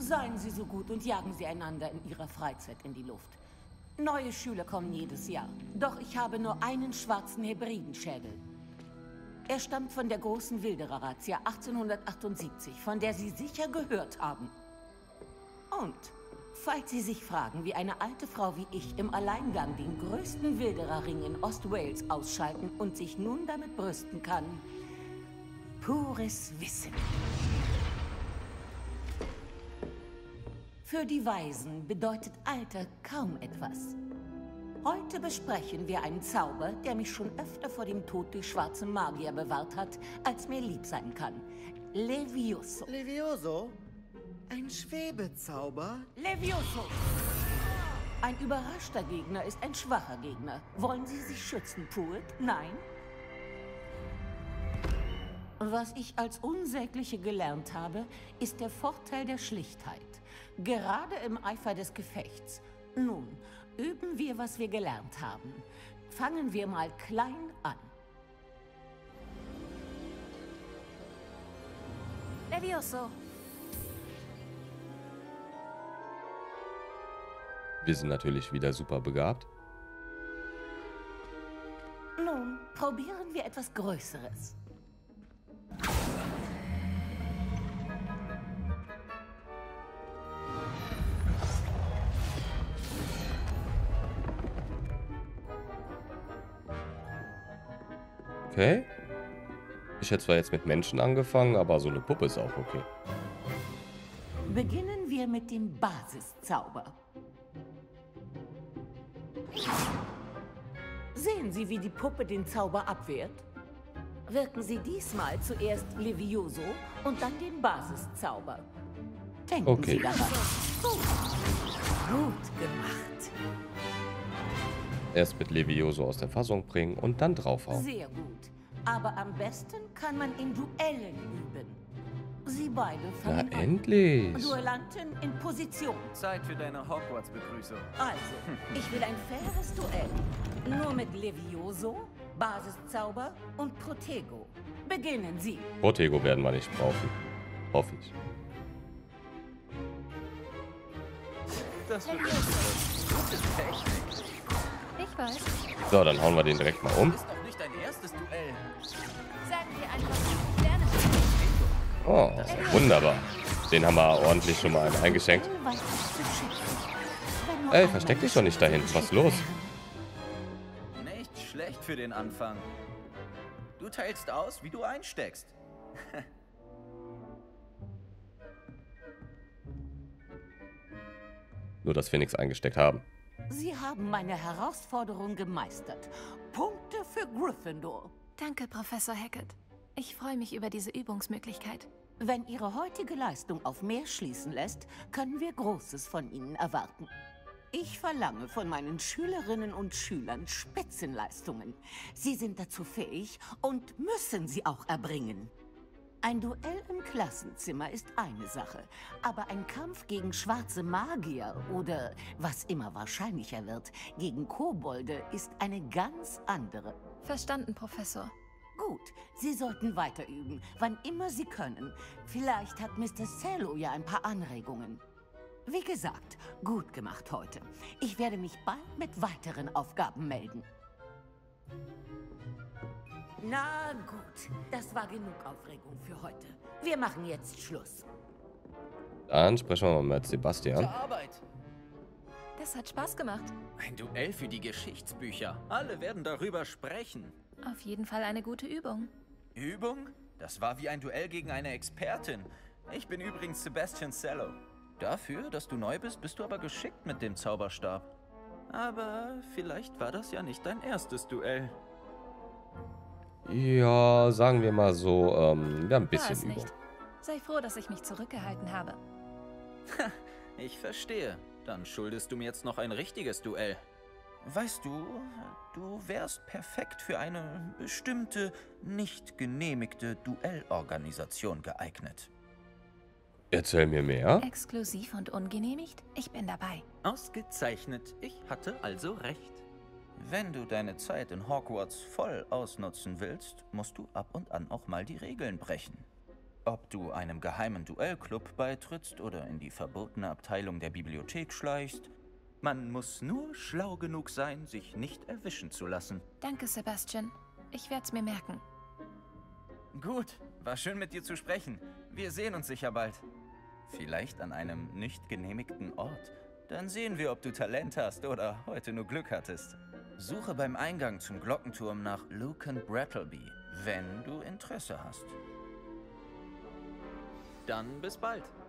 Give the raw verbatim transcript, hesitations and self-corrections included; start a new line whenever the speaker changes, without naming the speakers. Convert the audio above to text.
Seien Sie so gut und jagen Sie einander in Ihrer Freizeit in die Luft. Neue Schüler kommen jedes Jahr. Doch ich habe nur einen schwarzen Hebridenschädel. Er stammt von der großen Wilderer-Razzia achtzehnhundertachtundsiebzig, von der Sie sicher gehört haben. Und falls Sie sich fragen, wie eine alte Frau wie ich im Alleingang den größten Wildererring in Ostwales ausschalten und sich nun damit brüsten kann, pures Wissen. Für die Weisen bedeutet Alter kaum etwas. Heute besprechen wir einen Zauber, der mich schon öfter vor dem Tod durch schwarze Magier bewahrt hat, als mir lieb sein kann. Levioso.
Levioso? Ein Schwebezauber?
Levioso! Ein überraschter Gegner ist ein schwacher Gegner. Wollen Sie sich schützen, Pruitt? Nein? Was ich als Unsägliche gelernt habe, ist der Vorteil der Schlichtheit. Gerade im Eifer des Gefechts. Nun, üben wir, was wir gelernt haben. Fangen wir mal klein an.
Levioso.
Wir sind natürlich wieder super begabt.
Nun, probieren wir etwas Größeres.
Okay. Ich hätte zwar jetzt mit Menschen angefangen, aber so eine Puppe ist auch okay.
Beginnen wir mit dem Basiszauber. Sehen Sie, wie die Puppe den Zauber abwehrt? Wirken Sie diesmal zuerst Levioso und dann den Basiszauber. Denken
Okay.
Sie daran. Gut. Gut gemacht.
Erst mit Levioso aus der Fassung bringen und dann draufhauen.
Sehr gut. Aber am besten kann man in Duellen üben. Sie beide
Na
fangen an.
endlich.
Duellanten in Position.
Zeit für deine Hogwarts-Begrüßung.
Also, ich will ein faires Duell. Nur mit Levioso, Basiszauber und Protego. Beginnen Sie.
Protego werden wir nicht brauchen. Hoffe ich.
Das wird gute Technik.
Ich weiß.
So, dann hauen wir den direkt mal um.
Das ist doch nicht dein erstes Duell.
Sagen wir einfach, lerne.
Oh, wunderbar. Den haben wir ordentlich schon mal einen eingeschenkt. Ey, versteck dich doch nicht dahin. Was ist los?
Nicht schlecht für den Anfang. Du teilst aus, wie du einsteckst.
Nur, dass wir nichts eingesteckt haben.
Sie haben meine Herausforderung gemeistert. Punkte für Gryffindor.
Danke, Professor Hackett. Ich freue mich über diese Übungsmöglichkeit.
Wenn Ihre heutige Leistung auf mehr schließen lässt, können wir Großes von Ihnen erwarten. Ich verlange von meinen Schülerinnen und Schülern Spitzenleistungen. Sie sind dazu fähig und müssen sie auch erbringen. Ein Duell im Klassenzimmer ist eine Sache, aber ein Kampf gegen schwarze Magier oder, was immer wahrscheinlicher wird, gegen Kobolde ist eine ganz andere.
Verstanden, Professor.
Gut, Sie sollten weiter üben, wann immer Sie können. Vielleicht hat Mister Cello ja ein paar Anregungen. Wie gesagt, gut gemacht heute. Ich werde mich bald mit weiteren Aufgaben melden. Na gut, das war genug Aufregung für heute. Wir machen jetzt Schluss.
Dann sprechen wir mal mit Sebastian.
Zur Arbeit.
Das hat Spaß gemacht.
Ein Duell für die Geschichtsbücher. Alle werden darüber sprechen.
Auf jeden Fall eine gute Übung.
Übung? Das war wie ein Duell gegen eine Expertin. Ich bin übrigens Sebastian Cello. Dafür, dass du neu bist, bist du aber geschickt mit dem Zauberstab. Aber vielleicht war das ja nicht dein erstes Duell.
Ja, sagen wir mal so, ähm, wir haben ein
War
bisschen
es
Übung.
nicht. Sei froh, dass ich mich zurückgehalten habe.
Ich verstehe. Dann schuldest du mir jetzt noch ein richtiges Duell. Weißt du, du wärst perfekt für eine bestimmte, nicht genehmigte Duellorganisation geeignet.
Erzähl mir mehr.
Exklusiv und ungenehmigt? Ich bin dabei.
Ausgezeichnet. Ich hatte also recht. Wenn du deine Zeit in Hogwarts voll ausnutzen willst, musst du ab und an auch mal die Regeln brechen. Ob du einem geheimen Duellclub beitrittst oder in die verbotene Abteilung der Bibliothek schleichst, man muss nur schlau genug sein, sich nicht erwischen zu lassen.
Danke, Sebastian. Ich werde es mir merken.
Gut, war schön mit dir zu sprechen. Wir sehen uns sicher bald. Vielleicht an einem nicht genehmigten Ort. Dann sehen wir, ob du Talent hast oder heute nur Glück hattest. Suche beim Eingang zum Glockenturm nach Lucan Brattleby, wenn du Interesse hast. Dann bis bald.